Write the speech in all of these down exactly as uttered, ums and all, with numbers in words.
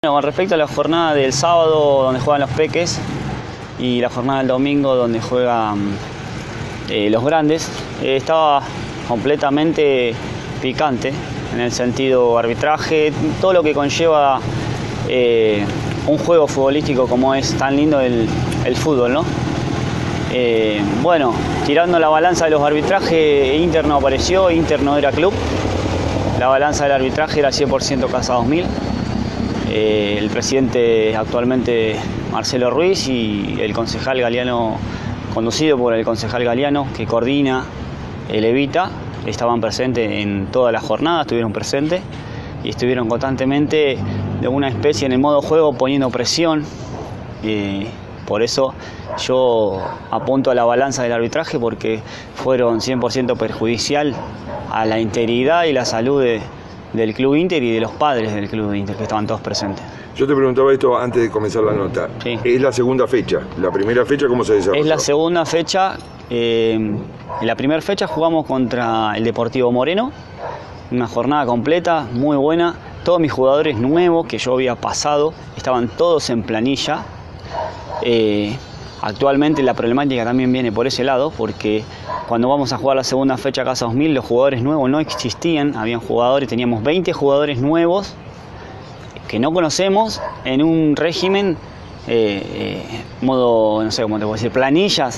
Bueno, con respecto a la jornada del sábado donde juegan los peques y la jornada del domingo donde juegan eh, los grandes, eh, estaba completamente picante en el sentido arbitraje, todo lo que conlleva eh, un juego futbolístico como es tan lindo el, el fútbol, ¿no? Eh, bueno, tirando la balanza de los arbitrajes, Inter no apareció, Inter no era club, la balanza del arbitraje era cien por ciento Casa dos mil. Eh, el presidente actualmente Marcelo Ruiz y el concejal Galeano, conducido por el concejal Galeano, que coordina el Evita, estaban presentes en toda la jornada, estuvieron presentes y estuvieron constantemente de una especie en el modo juego poniendo presión. Eh, por eso yo apunto a la balanza del arbitraje, porque fueron cien por ciento perjudicial a la integridad y la salud de del Club Inter y de los padres del Club Inter, que estaban todos presentes. Yo te preguntaba esto antes de comenzar la nota. Sí. Es la segunda fecha. ¿La primera fecha cómo se desarrolló? Es la segunda fecha. Eh, en la primera fecha jugamos contra el Deportivo Moreno, una jornada completa, muy buena. Todos mis jugadores nuevos que yo había pasado estaban todos en planilla. Eh, Actualmente la problemática también viene por ese lado, porque cuando vamos a jugar la segunda fecha Casa dos mil, los jugadores nuevos no existían, habían jugadores, teníamos veinte jugadores nuevos que no conocemos en un régimen, eh, eh, modo, no sé cómo te puedo decir, planillas,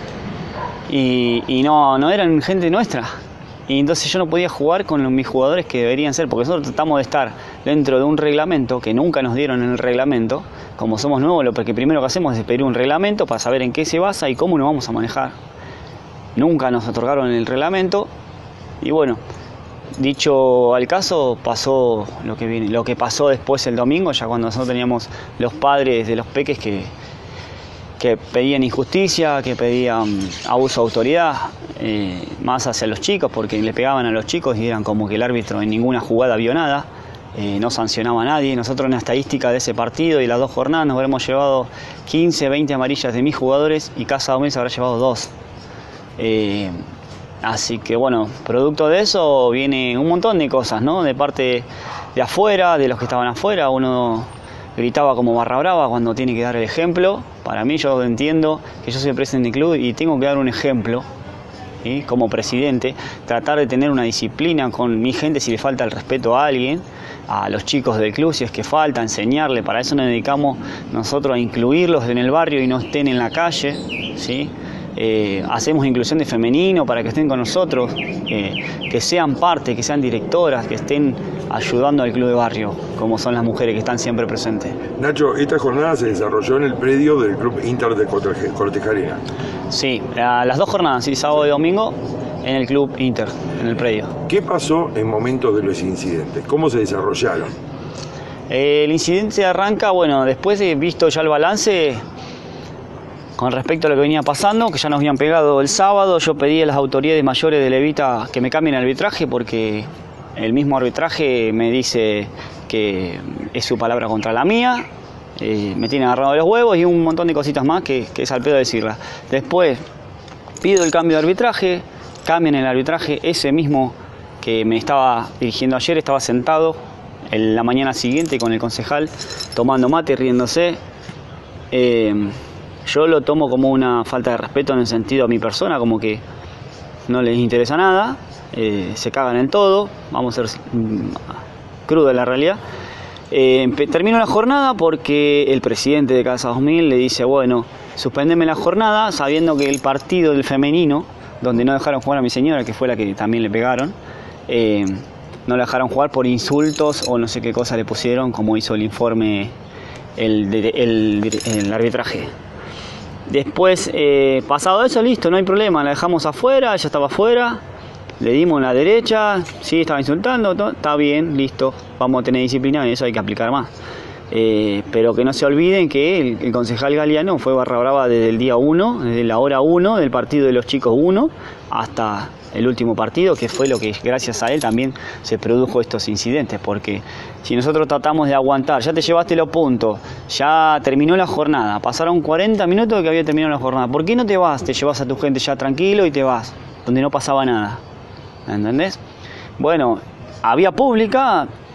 y, y no, no eran gente nuestra. Y entonces yo no podía jugar con los, mis jugadores que deberían ser, porque nosotros tratamos de estar dentro de un reglamento que nunca nos dieron en el reglamento. Como somos nuevos, lo que primero que hacemos es pedir un reglamento para saber en qué se basa y cómo nos vamos a manejar. Nunca nos otorgaron el reglamento y bueno, dicho al caso, pasó lo que, viene, lo que pasó después el domingo, ya cuando nosotros teníamos los padres de los peques que, que pedían injusticia, que pedían abuso de autoridad, eh, más hacia los chicos, porque le pegaban a los chicos y eran como que el árbitro en ninguna jugada vio nada. Eh, no sancionaba a nadie. Nosotros en la estadística de ese partido y las dos jornadas nos habremos llevado quince, veinte amarillas de mis jugadores y Casa dos mil se habrá llevado dos. Eh, así que bueno, producto de eso viene un montón de cosas, ¿no? De parte de afuera, de los que estaban afuera. Uno gritaba como barra brava cuando tiene que dar el ejemplo. Para mí, yo entiendo que yo soy presidente del club y tengo que dar un ejemplo. ¿Sí? Como presidente, tratar de tener una disciplina con mi gente si le falta el respeto a alguien, a los chicos del club si es que falta, enseñarle. Para eso nos dedicamos nosotros a incluirlos en el barrio y no estén en la calle, ¿sí? Eh, hacemos inclusión de femenino para que estén con nosotros, eh, que sean parte, que sean directoras, que estén ayudando al club de barrio, como son las mujeres que están siempre presentes. Nacho, esta jornada se desarrolló en el predio del Club Inter de Cortejarena. Sí, las dos jornadas, sí, sábado y domingo, en el Club Inter, en el predio. ¿Qué pasó en momentos de los incidentes? ¿Cómo se desarrollaron? Eh, el incidente arranca, bueno, después de visto ya el balance, con respecto a lo que venía pasando, que ya nos habían pegado el sábado, yo pedí a las autoridades mayores de Evita que me cambien el arbitraje, porque el mismo arbitraje me dice que es su palabra contra la mía. Eh, me tienen agarrado los huevos y un montón de cositas más que, que es al pedo decirlas. Después pido el cambio de arbitraje, cambian el arbitraje. Ese mismo que me estaba dirigiendo ayer estaba sentado en la mañana siguiente con el concejal tomando mate, riéndose. Eh, yo lo tomo como una falta de respeto en el sentido a mi persona, como que no les interesa nada, eh, se cagan en todo, vamos a ser mm, cruda en la realidad. Eh, termino la jornada porque el presidente de Casa dos mil le dice, bueno, suspendeme la jornada, sabiendo que el partido del femenino, donde no dejaron jugar a mi señora, que fue la que también le pegaron, eh, no la dejaron jugar por insultos o no sé qué cosa le pusieron, como hizo el informe el, el, el, el arbitraje. Después, eh, pasado eso, listo, no hay problema, la dejamos afuera, ella estaba afuera. Le dimos en la derecha, sí, estaba insultando, todo, está bien, listo, vamos a tener disciplina y eso hay que aplicar más. Eh, pero que no se olviden que el, el concejal Galeano fue barra brava desde el día uno, desde la hora uno del partido de los chicos uno hasta el último partido, que fue lo que gracias a él también se produjo estos incidentes, porque si nosotros tratamos de aguantar, ya te llevaste los puntos, ya terminó la jornada, pasaron cuarenta minutos de que había terminado la jornada, ¿por qué no te vas? Te llevas a tu gente ya tranquilo y te vas, donde no pasaba nada. ¿Entendés? Bueno, había pública,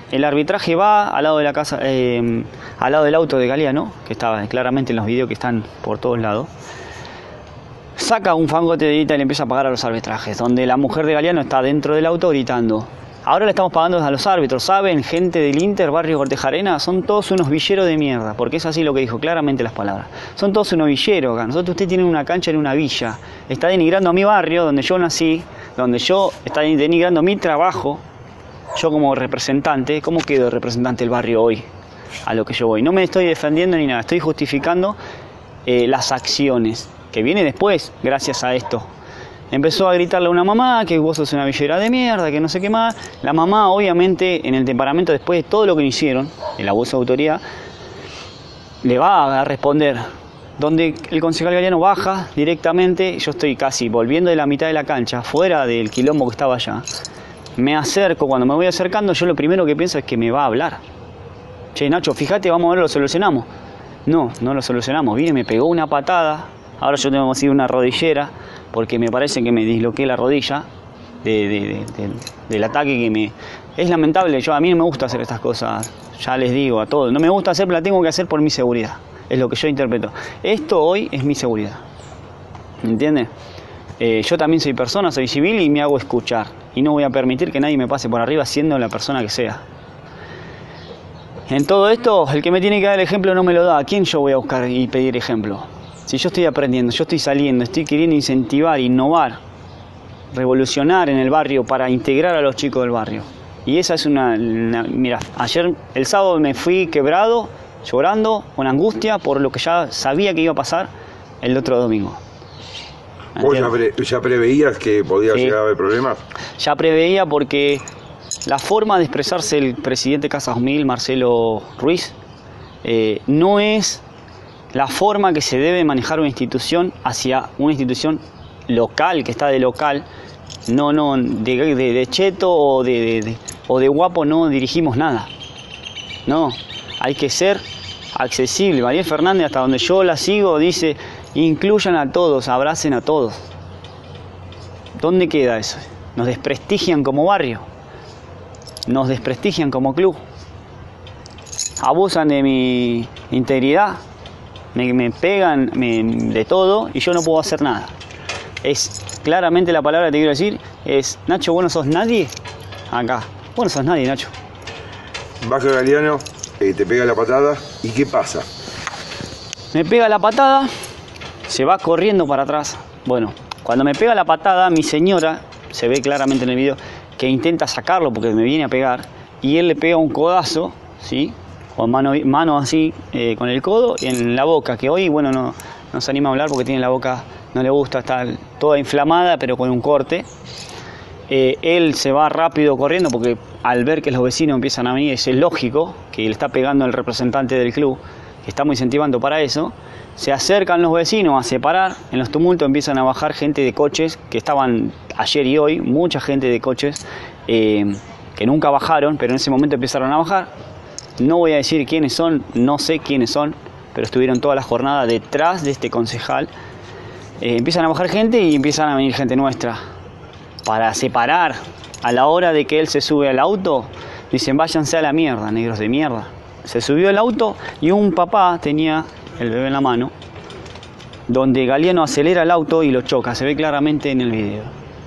el arbitraje va al lado de la casa, eh, al lado del auto de Galeano, que estaba claramente en los videos que están por todos lados. Saca un fangote de guita y le empieza a pagar a los arbitrajes, donde la mujer de Galeano está dentro del auto gritando: ahora le estamos pagando a los árbitros, ¿saben? Gente del Inter, Barrio Cortejarena, son todos unos villeros de mierda, porque es así lo que dijo claramente las palabras. Son todos unos villeros acá. Nosotros, usted tiene una cancha en una villa, está denigrando a mi barrio, donde yo nací, donde yo, está denigrando mi trabajo. Yo como representante, ¿cómo quedo representante del barrio hoy? A lo que yo voy. No me estoy defendiendo ni nada, estoy justificando eh, las acciones, que viene después, gracias a esto. Empezó a gritarle a una mamá que vos sos una villera de mierda, que no sé qué más. La mamá, obviamente, en el temperamento, después de todo lo que le hicieron, el abuso de autoridad, le va a responder. Donde el concejal Galeano baja directamente, yo estoy casi volviendo de la mitad de la cancha, fuera del quilombo que estaba allá. Me acerco, cuando me voy acercando, yo lo primero que pienso es que me va a hablar. Che, Nacho, fíjate, vamos a ver, lo solucionamos. No, no lo solucionamos. Viene, me pegó una patada. Ahora yo tengo que hacer una rodillera, porque me parece que me disloqué la rodilla de, de, de, de, del ataque que me... Es lamentable, yo a mí no me gusta hacer estas cosas, ya les digo a todos. No me gusta hacer, pero la tengo que hacer por mi seguridad. Es lo que yo interpreto. Esto hoy es mi seguridad. ¿Entiendes? Eh, yo también soy persona, soy civil y me hago escuchar. Y no voy a permitir que nadie me pase por arriba siendo la persona que sea. En todo esto, el que me tiene que dar el ejemplo no me lo da. ¿A quién yo voy a buscar y pedir ejemplo? Si yo estoy aprendiendo, yo estoy saliendo, estoy queriendo incentivar, innovar, revolucionar en el barrio para integrar a los chicos del barrio. Y esa es una... una mira, ayer, el sábado me fui quebrado, llorando, con angustia por lo que ya sabía que iba a pasar el otro domingo. ¿Vos ya, pre, ya preveías que podía sí. llegar a haber problemas? Ya preveía porque la forma de expresarse el presidente Casas Humil, Marcelo Ruiz, eh, no es la forma que se debe manejar una institución hacia una institución local, que está de local. No, no, de, de, de cheto o de, de, de, o de guapo no dirigimos nada. No, hay que ser accesible. María Fernández, hasta donde yo la sigo, dice: incluyan a todos, abracen a todos. ¿Dónde queda eso? Nos desprestigian como barrio, nos desprestigian como club, abusan de mi integridad, me, me pegan me, de todo y yo no puedo hacer nada. Es claramente la palabra que te quiero decir, es: Nacho, vos no sos nadie acá, vos no sos nadie, Nacho. Baja Galeano, eh, te pega la patada, ¿y qué pasa? Me pega la patada, se va corriendo para atrás. Bueno, cuando me pega la patada, mi señora, se ve claramente en el video, que intenta sacarlo porque me viene a pegar, y él le pega un codazo, ¿sí? Con mano, mano así, eh, con el codo en la boca, que hoy, bueno, no, no se anima a hablar porque tiene la boca, no le gusta, está toda inflamada, pero con un corte. Eh, él se va rápido corriendo porque al ver que los vecinos empiezan a venir, es lógico que le está pegando al representante del club, que estamos incentivando para eso. Se acercan los vecinos a separar, en los tumultos empiezan a bajar gente de coches que estaban ayer y hoy, mucha gente de coches eh, que nunca bajaron, pero en ese momento empezaron a bajar. No voy a decir quiénes son, no sé quiénes son, pero estuvieron toda la jornada detrás de este concejal. Eh, empiezan a bajar gente y empiezan a venir gente nuestra para separar. A la hora de que él se sube al auto, dicen: váyanse a la mierda, negros de mierda. Se subió al auto y un papá tenía el bebé en la mano, donde Galeano acelera el auto y lo choca, se ve claramente en el video.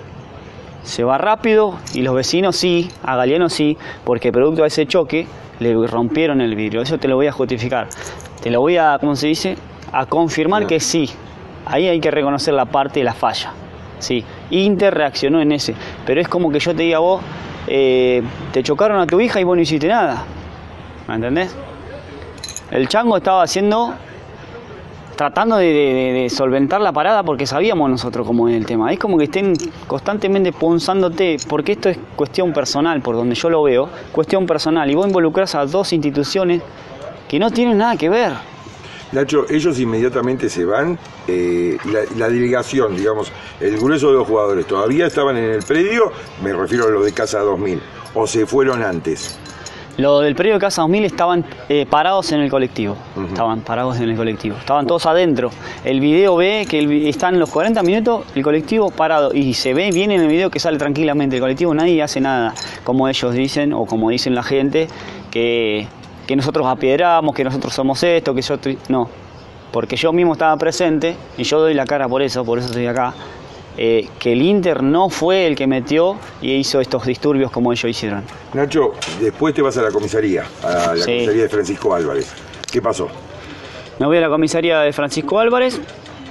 Se va rápido y los vecinos sí, a Galeano sí, porque producto de ese choque le rompieron el vidrio. Eso te lo voy a justificar, te lo voy a, ¿cómo se dice? A confirmar que sí. Ahí hay que reconocer la parte de la falla. Sí, Inter reaccionó en ese, pero es como que yo te diga a vos, eh, te chocaron a tu hija y vos no hiciste nada. ¿Me entendés? El chango estaba haciendo, tratando de, de, de solventar la parada porque sabíamos nosotros cómo es el tema. Es como que estén constantemente punzándote, porque esto es cuestión personal, por donde yo lo veo, cuestión personal. Y vos involucrás a dos instituciones que no tienen nada que ver. Nacho, ellos inmediatamente se van, eh, la, la delegación, digamos, el grueso de los jugadores, ¿todavía estaban en el predio? Me refiero a los de Casa dos mil, ¿o se fueron antes? Lo del predio de Casa dos mil estaban eh, parados en el colectivo. Uh-huh. Estaban parados en el colectivo. Estaban todos adentro. El video ve que el, están los cuarenta minutos el colectivo parado. Y se ve bien en el video que sale tranquilamente el colectivo. Nadie hace nada. Como ellos dicen, o como dicen la gente, que, que nosotros apiedramos, que nosotros somos esto, que yo... No. Porque yo mismo estaba presente, y yo doy la cara por eso, por eso estoy acá. Eh, que el Inter no fue el que metió y hizo estos disturbios como ellos hicieron. Nacho, después te vas a la comisaría, a la sí. comisaría de Francisco Álvarez. ¿Qué pasó? Me voy a la comisaría de Francisco Álvarez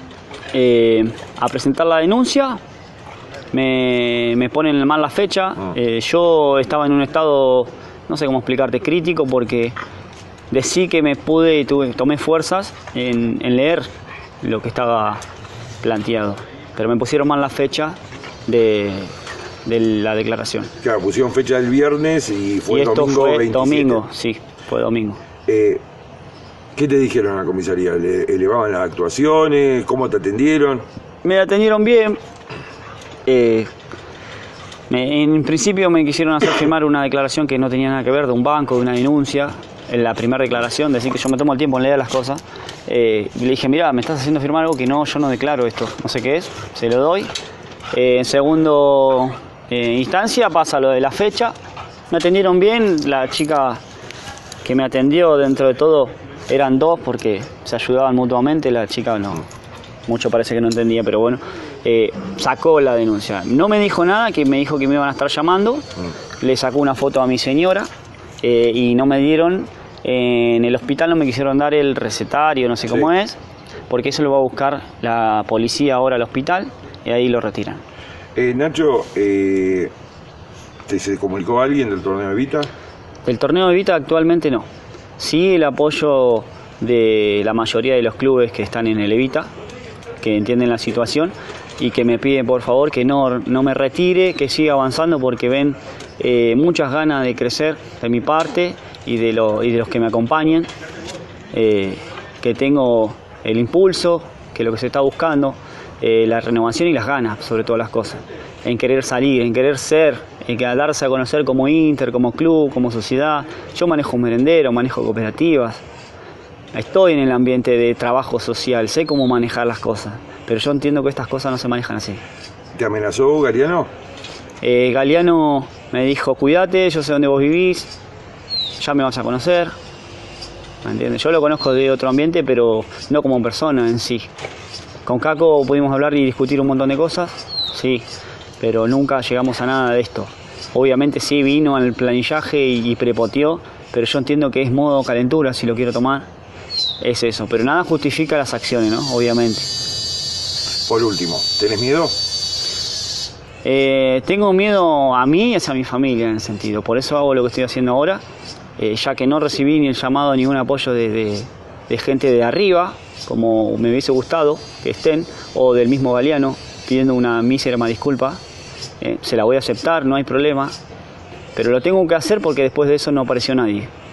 eh, a presentar la denuncia. Me, me ponen mal la fecha. Ah. Eh, yo estaba en un estado, no sé cómo explicarte, crítico, porque decí que me pude y tuve, tomé fuerzas en, en leer lo que estaba planteado. Pero me pusieron mal la fecha de, de la declaración. Claro, pusieron fecha del viernes y fue y esto domingo fue veintisiete. Domingo, sí, fue domingo. Eh, ¿Qué te dijeron en la comisaría? ¿Le elevaban las actuaciones? ¿Cómo te atendieron? Me atendieron bien. Eh, me, en principio me quisieron hacer firmar una declaración que no tenía nada que ver, de un banco, de una denuncia. En la primera declaración, decir que yo me tomo el tiempo en leer las cosas. Eh, y le dije, mira, me estás haciendo firmar algo que no, yo no declaro esto, no sé qué es, se lo doy. Eh, en segundo eh, instancia pasa lo de la fecha. Me atendieron bien, la chica que me atendió dentro de todo eran dos porque se ayudaban mutuamente, la chica no, mucho parece que no entendía, pero bueno, eh, sacó la denuncia. No me dijo nada, que me dijo que me iban a estar llamando, le sacó una foto a mi señora eh, y no me dieron... En el hospital no me quisieron dar el recetario, no sé cómo sí. es, porque eso lo va a buscar la policía ahora al hospital y ahí lo retiran. Eh, Nacho, eh, ¿te se comunicó alguien del torneo de Evita? Del torneo de Evita actualmente no. Sí el apoyo de la mayoría de los clubes que están en el Evita, que entienden la situación y que me piden por favor que no, no me retire, que siga avanzando porque ven eh, muchas ganas de crecer de mi parte. Y de, lo, y de los que me acompañan, eh, que tengo el impulso, que es lo que se está buscando, eh, la renovación y las ganas, sobre todas las cosas, en querer salir, en querer ser, en que darse a conocer como Inter, como club, como sociedad. Yo manejo un merendero, manejo cooperativas, estoy en el ambiente de trabajo social, sé cómo manejar las cosas, pero yo entiendo que estas cosas no se manejan así. ¿Te amenazó Galeano? Eh, Galeano me dijo, cuídate, yo sé dónde vos vivís, ya me vas a conocer, ¿me entiendes? Yo lo conozco de otro ambiente, pero no como persona en sí. Con Caco pudimos hablar y discutir un montón de cosas, sí, pero nunca llegamos a nada de esto. Obviamente sí vino al planillaje y, y prepoteó, pero yo entiendo que es modo calentura, si lo quiero tomar, es eso. Pero nada justifica las acciones, ¿no? Obviamente. Por último, ¿tenés miedo? Eh, tengo miedo a mí y hacia mi familia en el sentido, por eso hago lo que estoy haciendo ahora. Eh, ya que no recibí ni el llamado ni un apoyo de, de, de gente de arriba, como me hubiese gustado que estén, o del mismo Galeano, pidiendo una mísera disculpa, eh, se la voy a aceptar, no hay problema, pero lo tengo que hacer porque después de eso no apareció nadie.